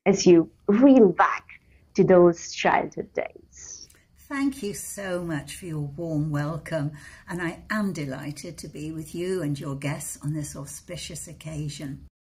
as you reel back to those childhood days. Thank you so much for your warm welcome, and I am delighted to be with you and your guests on this auspicious occasion.